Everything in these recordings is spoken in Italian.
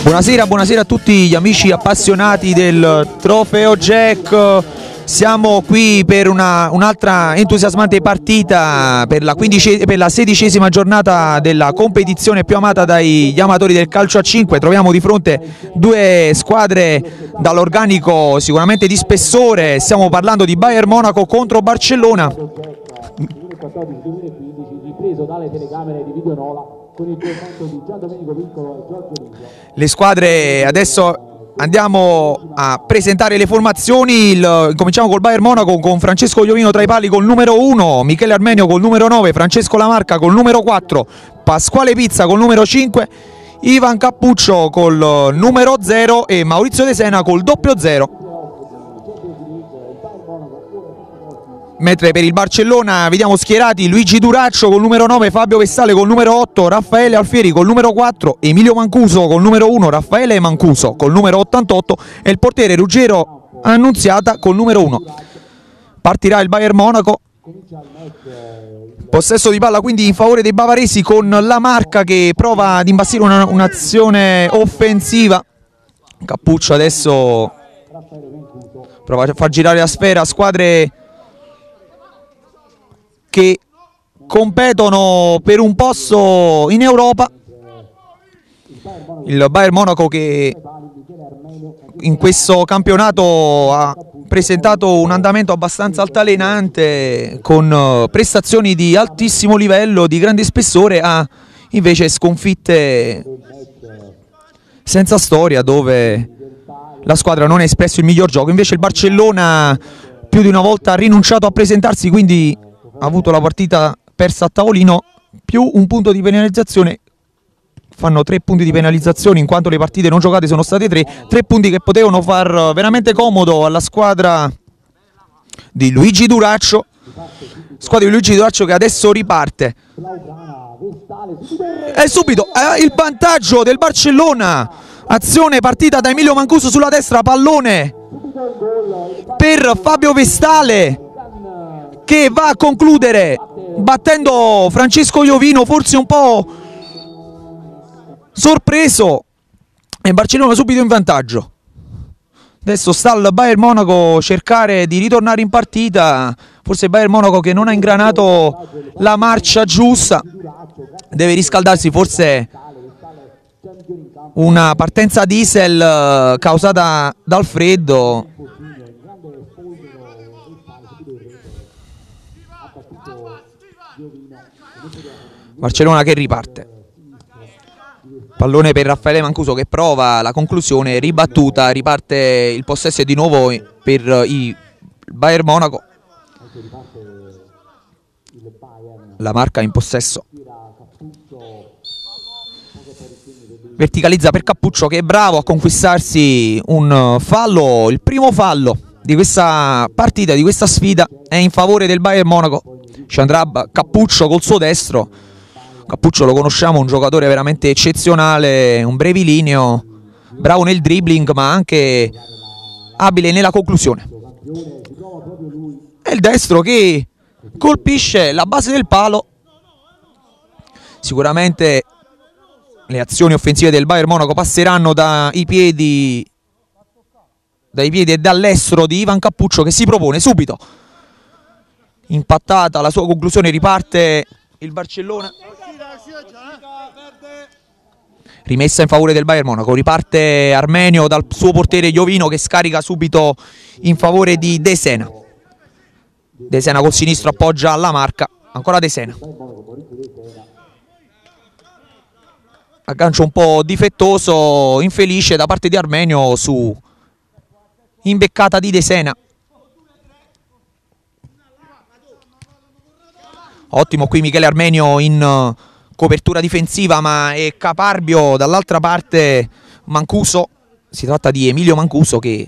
Buonasera, buonasera a tutti gli amici appassionati del Trofeo Jack. Siamo qui per un'altra entusiasmante partita per la 16ª giornata della competizione più amata dagli amatori del calcio a 5. Troviamo di fronte due squadre dall'organico sicuramente di spessore. Stiamo parlando di Bayern Monaco contro Barcellona. Le squadre, adesso andiamo a presentare le formazioni. Cominciamo col Bayern Monaco con Francesco Iovino tra i pali col numero 1, Michele Armenio col numero 9, Francesco Lamarca col numero 4, Pasquale Pizza col numero 5, Ivan Cappuccio col numero 0 e Maurizio De Sena col 00. Mentre per il Barcellona vediamo schierati Luigi Duraccio col numero 9, Fabio Vestale col numero 8, Raffaele Alfieri col numero 4, Emilio Mancuso col numero 1, Raffaele Mancuso col numero 88 e il portiere Ruggero Annunziata col numero 1. Partirà il Bayern Monaco. Possesso di palla quindi in favore dei bavaresi con Lamarca che prova ad imbastire un'azione offensiva. Cappuccio adesso prova a far girare la sfera. Squadre che competono per un posto in Europa. Il Bayern Monaco che in questo campionato ha presentato un andamento abbastanza altalenante con prestazioni di altissimo livello, di grande spessore, ha invece sconfitte senza storia dove la squadra non ha espresso il miglior gioco. Invece il Barcellona più di una volta ha rinunciato a presentarsi, quindi ha avuto la partita persa a tavolino più un punto di penalizzazione. Fanno 3 punti di penalizzazione in quanto le partite non giocate sono state 3 punti che potevano far veramente comodo alla squadra di Luigi Duraccio. Squadra di Luigi Duraccio che adesso riparte e subito il vantaggio del Barcellona. Azione partita da Emilio Mancuso sulla destra, pallone per Fabio Vestale che va a concludere battendo Francesco Iovino, forse un po' sorpreso, e Barcellona subito in vantaggio. Adesso sta al Bayern Monaco cercare di ritornare in partita, forse il Bayern Monaco che non ha ingranato la marcia giusta, deve riscaldarsi, forse una partenza diesel causata dal freddo. Barcellona che riparte, pallone per Raffaele Mancuso che prova la conclusione, ribattuta, riparte il possesso di nuovo per il Bayern Monaco. La marca in possesso, verticalizza per Cappuccio che è bravo a conquistarsi un fallo, il primo fallo di questa partita, di questa sfida, è in favore del Bayern Monaco. Ci andrà Cappuccio col suo destro. Cappuccio lo conosciamo, un giocatore veramente eccezionale, un brevilineo, bravo nel dribbling ma anche abile nella conclusione. È il destro che colpisce la base del palo. Sicuramente le azioni offensive del Bayern Monaco passeranno dai piedi e dall'estero di Ivan Cappuccio che si propone subito. Impattata la sua conclusione, riparte il Barcellona. Rimessa in favore del Bayern Monaco, riparte Armenio dal suo portiere Iovino che scarica subito in favore di De Sena. De Sena col sinistro appoggia alla marca, ancora De Sena. Aggancio un po' difettoso, infelice da parte di Armenio su imbeccata di De Sena. Ottimo qui Michele Armenio in copertura difensiva, ma è caparbio dall'altra parte Mancuso. Si tratta di Emilio Mancuso che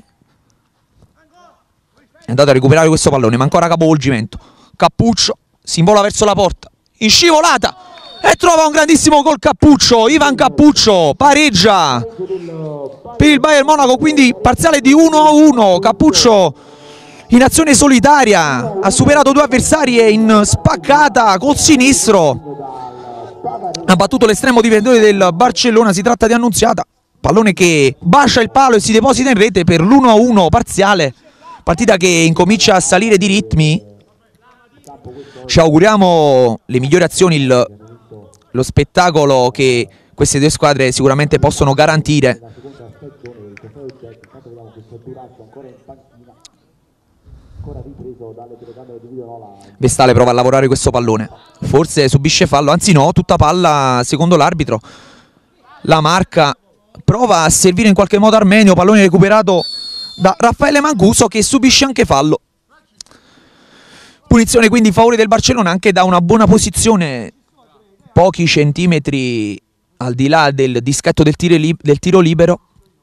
è andato a recuperare questo pallone, ma ancora capovolgimento. Cappuccio si invola verso la porta, in scivolata, e trova un grandissimo gol Cappuccio. Ivan Cappuccio pareggia per il Bayern Monaco, quindi parziale di 1-1. Cappuccio in azione solitaria ha superato 2 avversari e in spaccata col sinistro ha battuto l'estremo difensore del Barcellona. Si tratta di Annunziata, pallone che bacia il palo e si deposita in rete per l'1-1 parziale, partita che incomincia a salire di ritmi. Ci auguriamo le migliori azioni, lo spettacolo che queste due squadre sicuramente possono garantire. Vestale prova a lavorare questo pallone, forse subisce fallo, anzi no, tutta palla secondo l'arbitro. La Marca prova a servire in qualche modo Armenio, pallone recuperato da Raffaele Mancuso che subisce anche fallo. Punizione quindi in favore del Barcellona, anche da una buona posizione, pochi centimetri al di là del dischetto del tiro libero.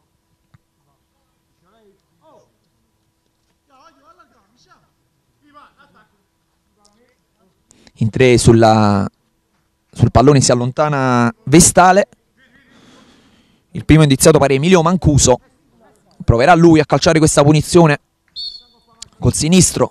In tre sul pallone si allontana Vestale. Il primo indiziato pare Emilio Mancuso. Proverà lui a calciare questa punizione col sinistro.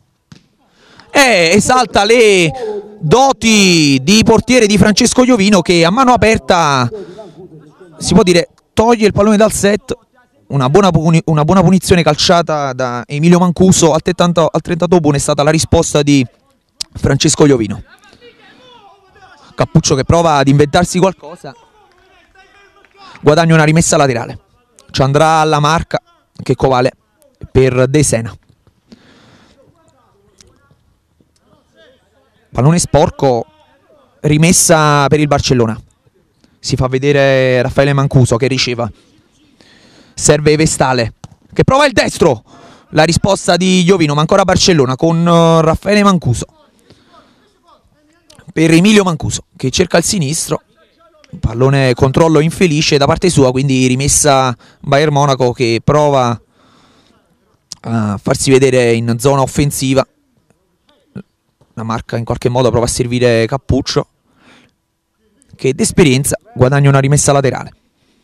E esalta le doti di portiere di Francesco Iovino, che a mano aperta, si può dire, toglie il pallone dal set. Una buona punizione calciata da Emilio Mancuso. Al 38 è stata la risposta di Francesco Iovino. Cappuccio che prova ad inventarsi qualcosa. Guadagna una rimessa laterale. Ci andrà alla Marca, che Covale per De Sena. Pallone sporco, rimessa per il Barcellona. Si fa vedere Raffaele Mancuso che riceva. Serve Vestale che prova il destro. La risposta di Iovino, ma ancora Barcellona con Raffaele Mancuso. Per Emilio Mancuso che cerca il sinistro. Pallone controllo infelice da parte sua, quindi rimessa Bayern Monaco che prova a farsi vedere in zona offensiva. La Marca in qualche modo prova a servire Cappuccio che d'esperienza guadagna una rimessa laterale.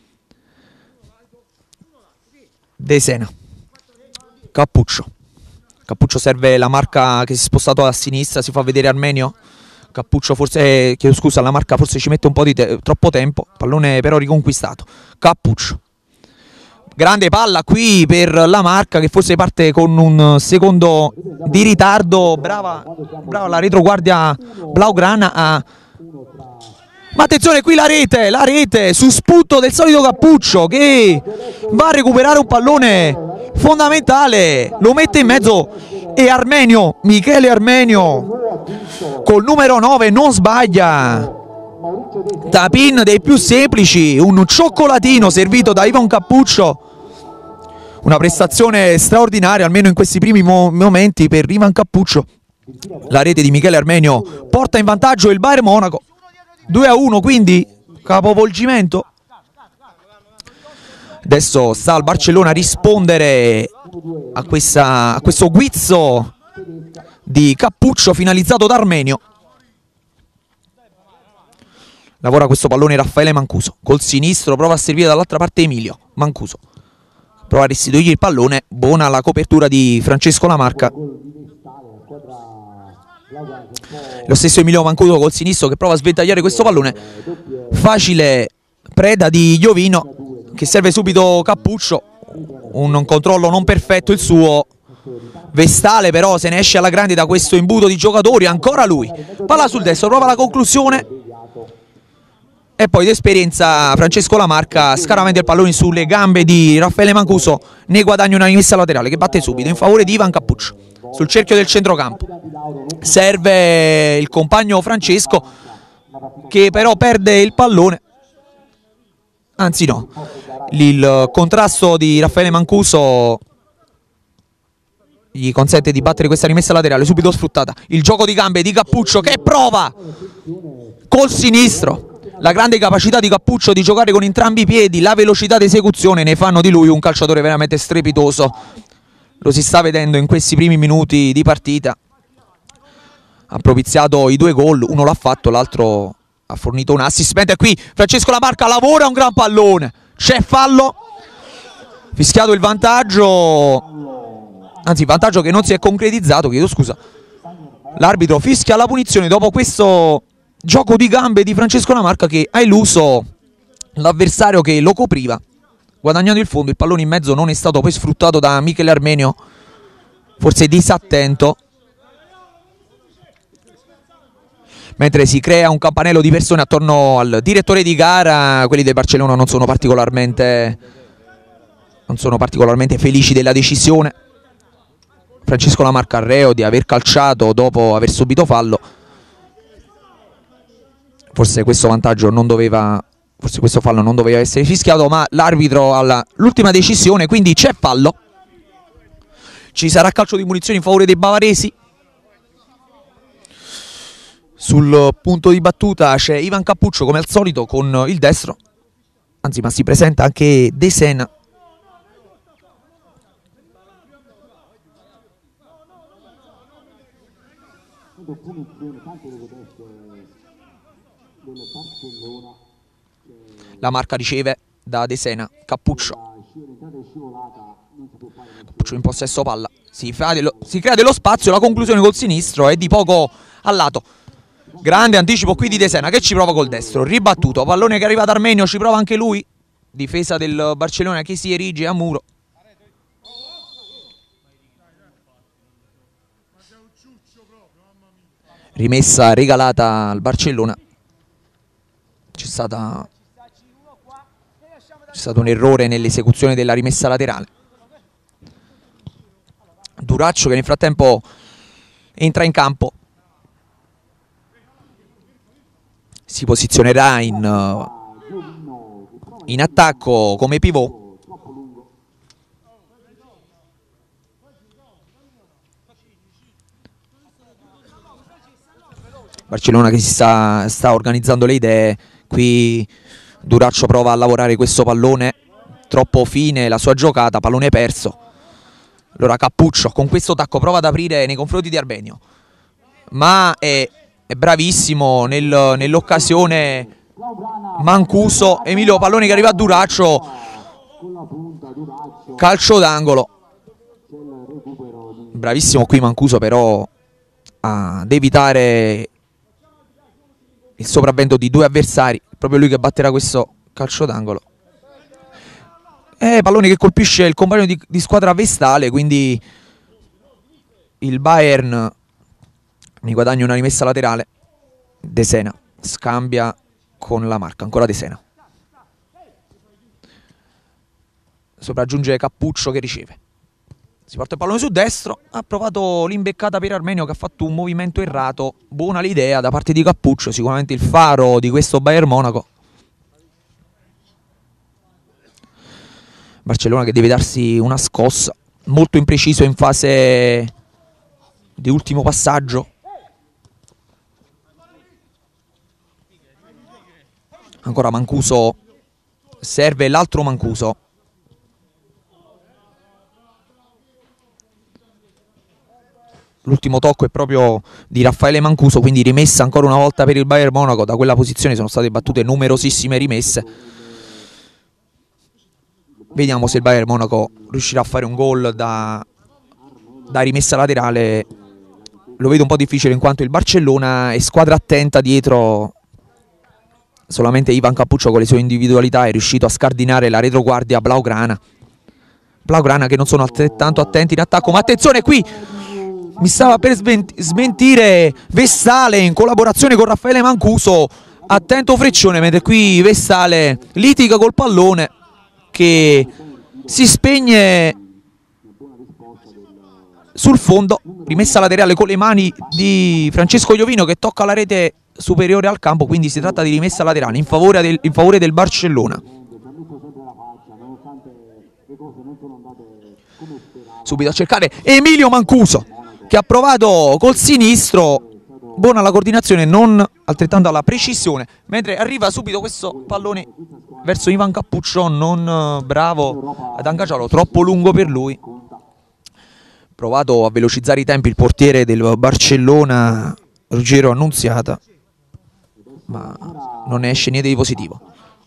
De Sena, Cappuccio serve la Marca che si è spostato a sinistra, si fa vedere Armenio. Cappuccio forse, chiedo scusa, la Marca forse ci mette un po' di troppo tempo, pallone però riconquistato. Cappuccio, grande palla qui per la Marca che forse parte con un secondo di ritardo. Brava la retroguardia blaugrana ma attenzione qui la rete su spunto del solito Cappuccio che va a recuperare un pallone fondamentale, lo mette in mezzo e Armenio, Michele Armenio col numero 9 non sbaglia. Tapin dei più semplici, un cioccolatino servito da Ivan Cappuccio. Una prestazione straordinaria, almeno in questi primi momenti per Ivan Cappuccio. La rete di Michele Armenio porta in vantaggio il Bayern Monaco. 2-1, quindi capovolgimento. Adesso sta al Barcellona rispondere a questo guizzo di Cappuccio finalizzato da Armenio. Lavora questo pallone Raffaele Mancuso. Col sinistro prova a servire dall'altra parte Emilio Mancuso. Prova a restituirgli il pallone. Buona la copertura di Francesco La Marca. Lo stesso Emilio Mancuso col sinistro che prova a sventagliare questo pallone. Facile preda di Iovino che serve subito Cappuccio. Un controllo non perfetto il suo. Vestale però se ne esce alla grande da questo imbuto di giocatori. Ancora lui. Palla sul destro, prova la conclusione. E poi d'esperienza Francesco La Marca scaraventa il pallone sulle gambe di Raffaele Mancuso. Ne guadagna una rimessa laterale che batte subito in favore di Ivan Cappuccio. Sul cerchio del centrocampo serve il compagno Francesco che però perde il pallone. Anzi no, il contrasto di Raffaele Mancuso gli consente di battere questa rimessa laterale subito sfruttata. Il gioco di gambe di Cappuccio che prova col sinistro. La grande capacità di Cappuccio di giocare con entrambi i piedi, la velocità d'esecuzione ne fanno di lui un calciatore veramente strepitoso. Lo si sta vedendo in questi primi minuti di partita. Ha propiziato i 2 gol, uno l'ha fatto, l'altro ha fornito un assist. Mentre qui Francesco La Marca lavora un gran pallone. C'è fallo. Fischiato il vantaggio. Anzi, il vantaggio che non si è concretizzato, chiedo scusa. L'arbitro fischia la punizione dopo questo gioco di gambe di Francesco La Marca che ha eluso l'avversario che lo copriva. guadagnando il fondo. Il pallone in mezzo non è stato poi sfruttato da Michele Armenio, forse disattento, mentre si crea un campanello di persone attorno al direttore di gara. Quelli del Barcellona non sono particolarmente felici della decisione. Francesco Lamarca di aver calciato dopo aver subito fallo. Forse questo vantaggio non doveva, forse questo fallo non doveva essere fischiato, ma l'arbitro all'ultima decisione, quindi c'è fallo. Ci sarà calcio di punizione in favore dei bavaresi. Sul punto di battuta c'è Ivan Cappuccio come al solito con il destro, anzi ma si presenta anche De Sena. La marca riceve da De Sena, Cappuccio in possesso palla, si crea dello spazio, la conclusione col sinistro è di poco a lato. Grande anticipo qui di De Sena che ci prova col destro, ribattuto, pallone che arriva da Armenio, ci prova anche lui, difesa del Barcellona che si erige a muro. Rimessa regalata al Barcellona. C'è stato un errore nell'esecuzione della rimessa laterale. Duraccio che nel frattempo entra in campo, si posizionerà in attacco come pivot. Barcellona che si sta organizzando le idee. Qui Duraccio prova a lavorare questo pallone, troppo fine la sua giocata, pallone perso. Allora Cappuccio con questo tacco prova ad aprire nei confronti di Arbenio, ma è bravissimo nell'occasione Mancuso. Emilio, pallone che arriva a Duraccio, calcio d'angolo. Bravissimo qui Mancuso però ad evitare il sopravvento di due avversari, proprio lui che batterà questo calcio d'angolo. Pallone che colpisce il compagno di squadra Vestale, quindi il Bayern mi guadagna una rimessa laterale. De Sena scambia con la marca, ancora De Sena. Sopraggiunge Cappuccio che riceve. Si porta il pallone su destro, ha provato l'imbeccata per Armenio che ha fatto un movimento errato. Buona l'idea da parte di Cappuccio, sicuramente il faro di questo Bayern Monaco. Barcellona che deve darsi una scossa, molto impreciso in fase di ultimo passaggio. Ancora Mancuso, serve l'altro Mancuso. L'ultimo tocco è proprio di Raffaele Mancuso, quindi rimessa ancora una volta per il Bayern Monaco. Da quella posizione sono state battute numerosissime rimesse. Vediamo se il Bayern Monaco riuscirà a fare un gol da rimessa laterale. Lo vedo un po' difficile in quanto il Barcellona è squadra attenta dietro. Solamente Ivan Cappuccio con le sue individualità è riuscito a scardinare la retroguardia blaugrana. Blaugrana che non sono altrettanto attenti in attacco, ma attenzione qui! Mi stava per smentire Vestale in collaborazione con Raffaele Mancuso. Attento Freccione, mentre qui Vestale litiga col pallone che si spegne sul fondo. Rimessa laterale con le mani di Francesco Iovino che tocca la rete superiore al campo, quindi si tratta di rimessa laterale in favore del Barcellona. Subito a cercare Emilio Mancuso che ha provato col sinistro. Buona la coordinazione, non altrettanto la precisione, mentre arriva subito questo pallone verso Ivan Cappuccio, non bravo ad ingaggiarlo, troppo lungo per lui. Provato a velocizzare i tempi il portiere del Barcellona, Ruggero Annunziata, ma non ne esce niente di positivo.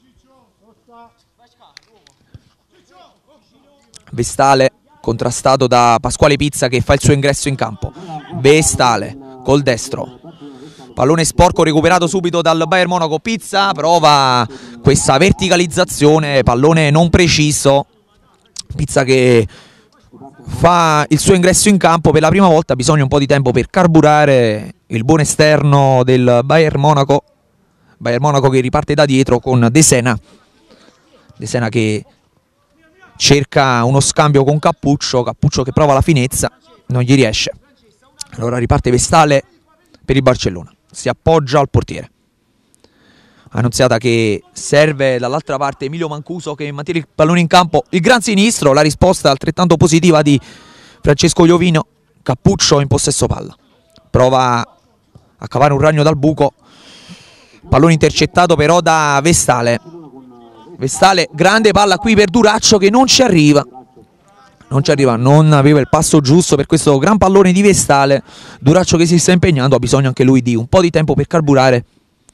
Vestale contrastato da Pasquale Pizza che fa il suo ingresso in campo. Vestale col destro, Pallone sporco recuperato subito dal Bayern Monaco. Pizza prova questa verticalizzazione, pallone non preciso. Pizza che fa il suo ingresso in campo per la prima volta, bisogna un po' di tempo per carburare il buon esterno del Bayern Monaco. Bayern Monaco che riparte da dietro con De Sena. De Sena che cerca uno scambio con Cappuccio, Cappuccio che prova la finezza, non gli riesce. Allora riparte Vestale per il Barcellona, si appoggia al portiere. Annunziata che serve dall'altra parte Emilio Mancuso che mantiene il pallone in campo, il gran sinistro, la risposta altrettanto positiva di Francesco Iovino. Cappuccio in possesso palla, prova a cavare un ragno dal buco, pallone intercettato però da Vestale. Vestale, grande palla qui per Duraccio che non ci arriva, non aveva il passo giusto per questo gran pallone di Vestale. Duraccio che si sta impegnando, ha bisogno anche lui di un po' di tempo per carburare.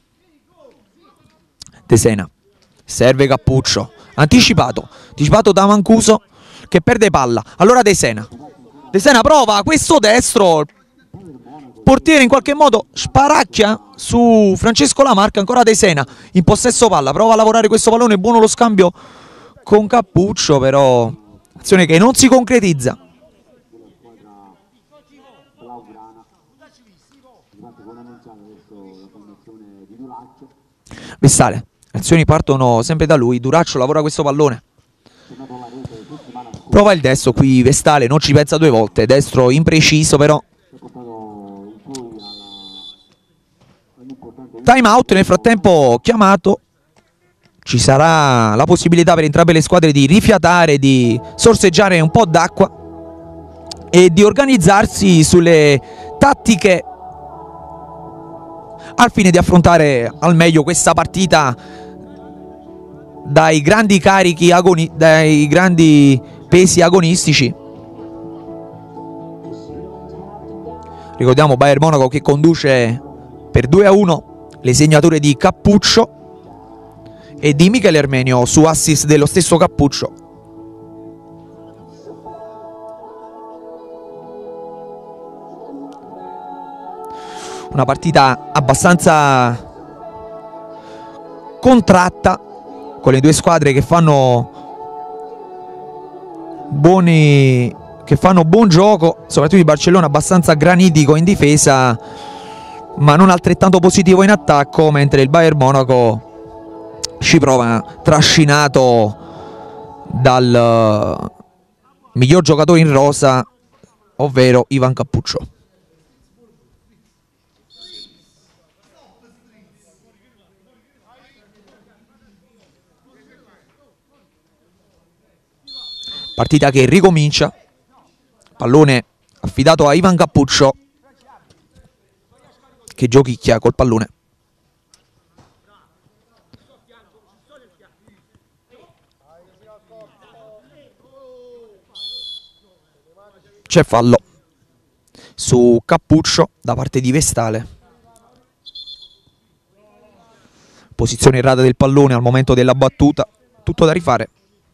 De Sena, serve Cappuccio, anticipato da Mancuso che perde palla. Allora De Sena prova questo destro, portiere in qualche modo sparacchia su Francesco Lamarca. Ancora De Sena in possesso palla, prova a lavorare questo pallone, buono lo scambio con Cappuccio, però azione che non si concretizza. Vestale, azioni partono sempre da lui, Duraccio lavora questo pallone, prova il destro qui Vestale, non ci pensa due volte, destro impreciso però. Time out nel frattempo chiamato, ci sarà la possibilità per entrambe le squadre di rifiatare, di sorseggiare un po' d'acqua e di organizzarsi sulle tattiche al fine di affrontare al meglio questa partita dai grandi carichi, dai grandi pesi agonistici. Ricordiamo Bayern Monaco che conduce per 2-1, le segnature di Cappuccio e di Michele Ermenio su assist dello stesso Cappuccio. Una partita abbastanza contratta, con le due squadre che fanno buon gioco, soprattutto il Barcellona abbastanza granitico in difesa ma non altrettanto positivo in attacco, mentre il Bayern Monaco ci prova trascinato dal miglior giocatore in rosa, ovvero Ivan Cappuccio. Partita che ricomincia, pallone affidato a Ivan Cappuccio che giochicchia col pallone. C'è fallo su Cappuccio da parte di Vestale. Posizione errata del pallone al momento della battuta, tutto da rifare.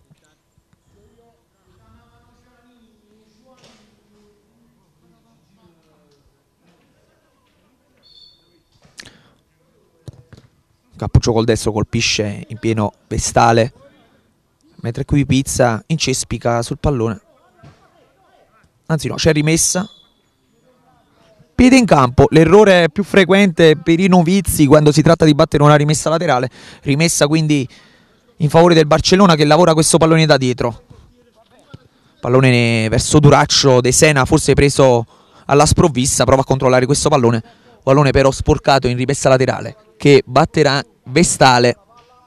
Cappuccio col destro colpisce in pieno Vestale, mentre qui Pizza incespica sul pallone. Anzi no, c'è rimessa. Piede in campo, l'errore più frequente per i novizi quando si tratta di battere una rimessa laterale. Rimessa quindi in favore del Barcellona che lavora questo pallone da dietro. Pallone verso Duraccio, De Sena forse preso alla sprovvista, prova a controllare questo pallone. Pallone però sporcato in rimessa laterale che batterà Vestale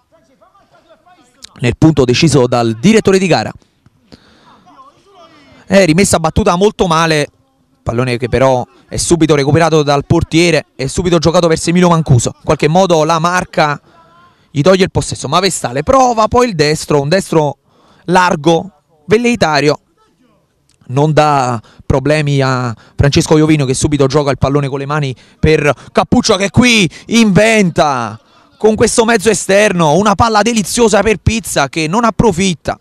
nel punto deciso dal direttore di gara. Rimessa battuta molto male, pallone che però è subito recuperato dal portiere e subito giocato verso Emilio Mancuso. In qualche modo la marca gli toglie il possesso, ma Vestale prova poi il destro, un destro largo, velleitario. Non dà problemi a Francesco Iovino che subito gioca il pallone con le mani per Cappuccio che qui inventa con questo mezzo esterno una palla deliziosa per Pizza che non approfitta.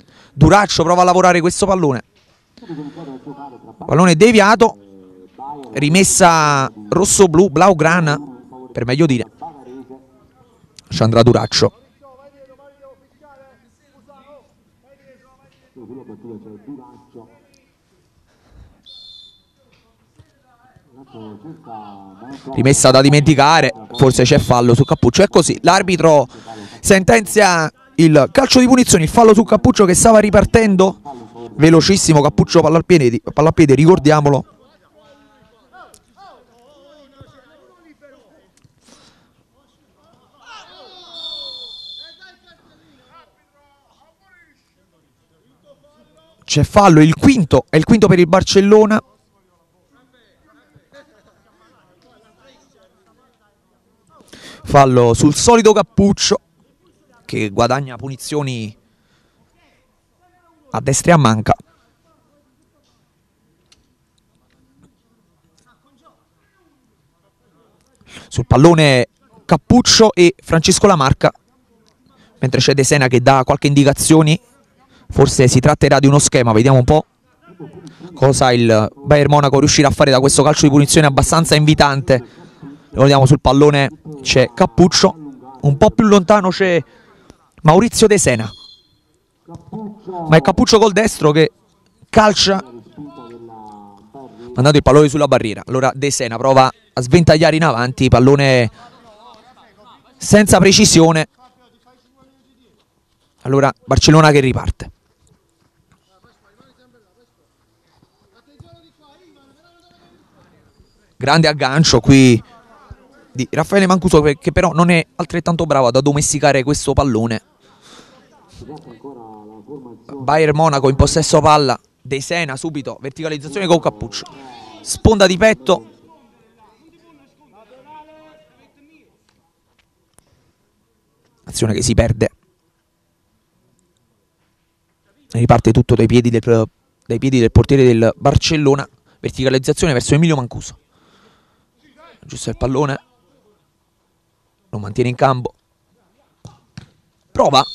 Duraccio prova a lavorare questo pallone. Pallone deviato rimessa rosso-blu, blaugrana per meglio dire. Ci andrà Duraccio. Rimessa da dimenticare, forse c'è fallo su Cappuccio. E così l'arbitro sentenzia il calcio di punizione, il fallo su Cappuccio che stava ripartendo velocissimo. Cappuccio palla al piede, ricordiamolo. C'è fallo, il quinto, è il quinto per il Barcellona. Fallo sul solito Cappuccio che guadagna punizioni a destra e a manca. Sul pallone Cappuccio e Francesco Lamarca, mentre c'è De Sena che dà qualche indicazioni. Forse si tratterà di uno schema, vediamo un po' cosa il Bayern Monaco riuscirà a fare da questo calcio di punizione abbastanza invitante. Lo vediamo sul pallone, c'è Cappuccio, un po' più lontano c'è Maurizio De Sena, ma è Cappuccio col destro che calcia mandando il pallone sulla barriera. Allora De Sena prova a sventagliare in avanti, pallone senza precisione. Allora Barcellona che riparte. Grande aggancio qui di Raffaele Mancuso, che però non è altrettanto bravo ad addomesticare questo pallone. Bayern Monaco in possesso palla, De Sena subito, verticalizzazione con Cappuccio, sponda di petto. Azione che si perde. Riparte tutto dai piedi del portiere del Barcellona, verticalizzazione verso Emilio Mancuso. Giusto il pallone, lo mantiene in campo, prova,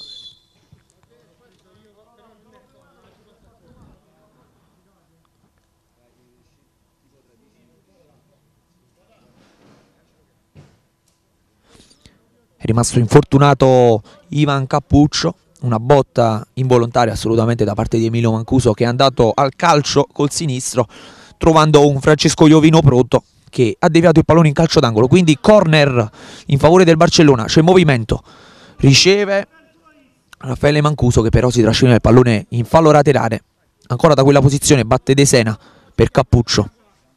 è rimasto infortunato Ivan Cappuccio, una botta involontaria assolutamente da parte di Emilio Mancuso, che è andato al calcio col sinistro trovando un Francesco Iovino pronto che ha deviato il pallone in calcio d'angolo. Quindi corner in favore del Barcellona, c'è movimento, riceve Raffaele Mancuso che però si trascina il pallone in fallo laterale. Ancora da quella posizione batte De Sena per Cappuccio,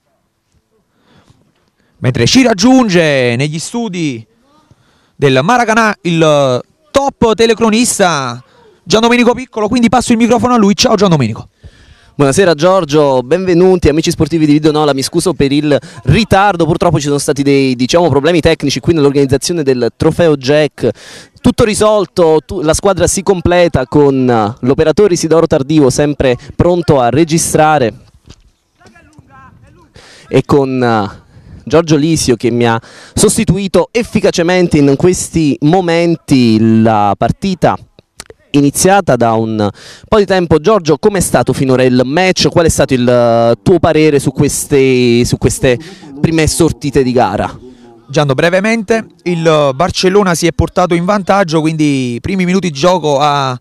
mentre ci raggiunge negli studi del Maracanã il top telecronista Giandomenico Piccolo, quindi passo il microfono a lui. Ciao Giandomenico. Buonasera Giorgio, benvenuti amici sportivi di Videonola, mi scuso per il ritardo, purtroppo ci sono stati dei problemi tecnici qui nell'organizzazione del trofeo Jack. Tutto risolto, la squadra si completa con l'operatore Isidoro Tardivo sempre pronto a registrare e con Giorgio Lisio che mi ha sostituito efficacemente in questi momenti. La partita iniziata da un po' di tempo. Giorgio, com'è stato finora il match? Qual è stato il tuo parere su queste prime sortite di gara? Giando, brevemente, il Barcellona si è portato in vantaggio, quindi i primi minuti di gioco a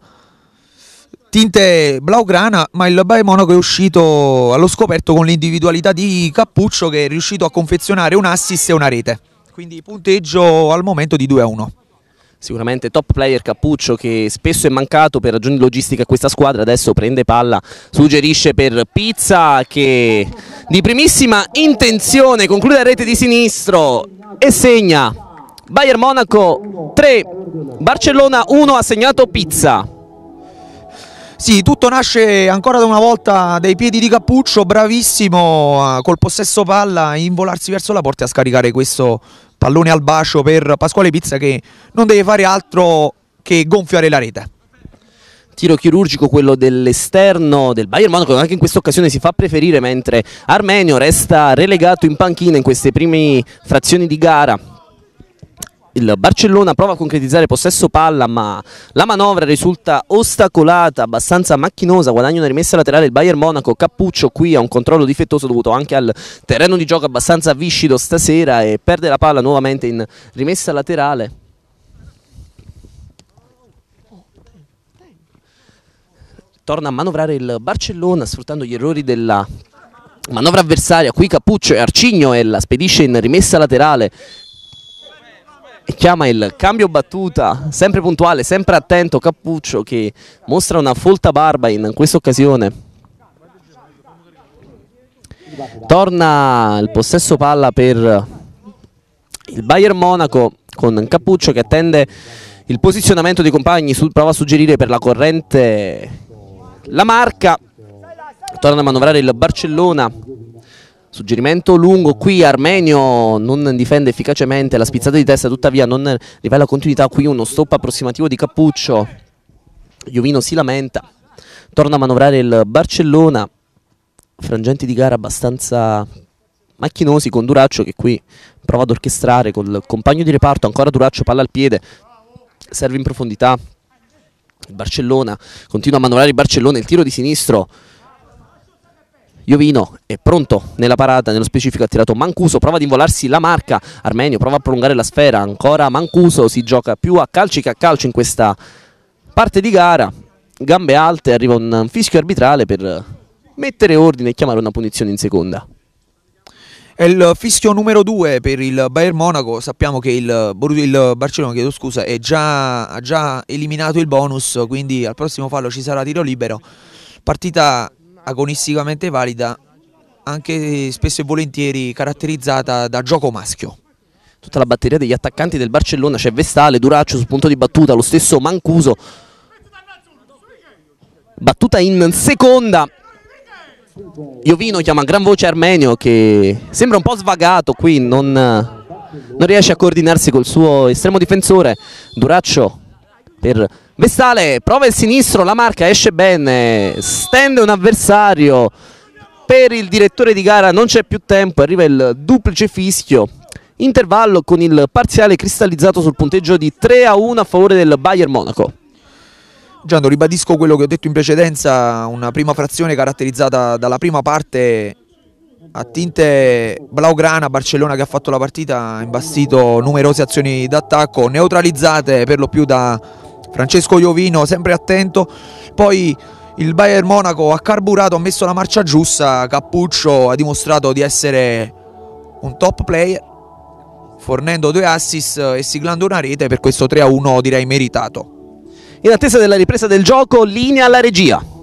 tinte blaugrana, ma il Bayern Monaco è uscito allo scoperto con l'individualità di Cappuccio, che è riuscito a confezionare un assist e una rete. Quindi punteggio al momento di 2-1. Sicuramente top player Cappuccio, che spesso è mancato per ragioni logistiche a questa squadra. Adesso prende palla, suggerisce per Pizza che di primissima intenzione conclude la rete di sinistro e segna. Bayern Monaco 3, Barcellona 1, ha segnato Pizza. Sì, tutto nasce ancora da una volta dai piedi di Cappuccio, bravissimo col possesso palla a involarsi verso la porta e a scaricare questo pallone al bacio per Pasquale Pizza, che non deve fare altro che gonfiare la rete. Tiro chirurgico quello dell'esterno del Bayern Monaco, anche in questa occasione si fa preferire, mentre Armenio resta relegato in panchina in queste prime frazioni di gara. Il Barcellona prova a concretizzare possesso palla, ma la manovra risulta ostacolata, abbastanza macchinosa. Guadagna una rimessa laterale il Bayern Monaco. Cappuccio qui ha un controllo difettoso dovuto anche al terreno di gioco abbastanza viscido stasera e perde la palla nuovamente in rimessa laterale. Torna a manovrare il Barcellona sfruttando gli errori della manovra avversaria. Qui Cappuccio e Arcigno e la spedisce in rimessa laterale e chiama il cambio battuta, sempre puntuale, sempre attento Cappuccio, che mostra una folta barba in questa occasione. Torna il possesso palla per il Bayern Monaco con Cappuccio che attende il posizionamento dei compagni, prova a suggerire per la corrente la marca. Torna a manovrare il Barcellona, suggerimento lungo, qui Armenio non difende efficacemente, la spizzata di testa tuttavia non rivela continuità, qui uno stop approssimativo di Cappuccio, Jovino si lamenta, torna a manovrare il Barcellona, frangenti di gara abbastanza macchinosi con Duraccio che qui prova ad orchestrare col compagno di reparto, ancora Duraccio, palla al piede, serve in profondità, il Barcellona, continua a manovrare il Barcellona, il tiro di sinistro, Jovino è pronto nella parata, nello specifico ha tirato Mancuso, prova ad involarsi la marca, Armenio prova a prolungare la sfera, ancora Mancuso, si gioca più a calci che a calcio in questa parte di gara, gambe alte, arriva un fischio arbitrale per mettere ordine e chiamare una punizione in seconda. È il fischio numero 2 per il Bayern Monaco, sappiamo che il Barcellona, chiedo scusa, ha già eliminato il bonus, quindi al prossimo fallo ci sarà tiro libero, partita agonisticamente valida, anche spesso e volentieri caratterizzata da gioco maschio. Tutta la batteria degli attaccanti del Barcellona, c'è Vestale, Duraccio sul punto di battuta, lo stesso Mancuso, battuta in seconda, Jovino chiama a gran voce Armenio che sembra un po' svagato qui, non riesce a coordinarsi col suo estremo difensore, Duraccio per Vestale, prova il sinistro, la marca esce bene, stende un avversario, per il direttore di gara non c'è più tempo, arriva il duplice fischio, intervallo con il parziale cristallizzato sul punteggio di 3-1 a favore del Bayern Monaco. Giando, ribadisco quello che ho detto in precedenza, una prima frazione caratterizzata dalla prima parte a tinte blaugrana, Barcellona che ha fatto la partita, ha imbastito numerose azioni d'attacco, neutralizzate per lo più da Francesco Jovino, sempre attento, poi il Bayern Monaco ha carburato, ha messo la marcia giusta, Cappuccio ha dimostrato di essere un top player, fornendo 2 assist e siglando una rete per questo 3-1 direi meritato. In attesa della ripresa del gioco, linea alla regia.